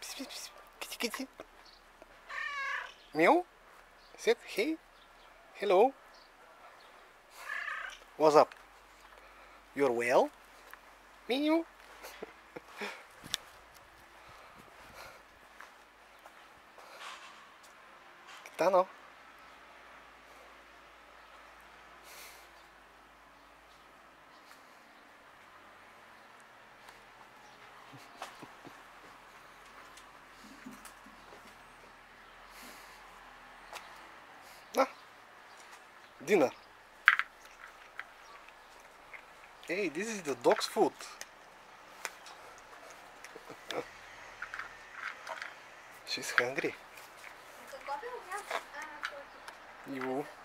Kitty, kitty. Meow. Said hey. Hello. What's up? You're well? Meow. Tano. Ah, dinner. Hey, this is the dog's food. She's hungry. You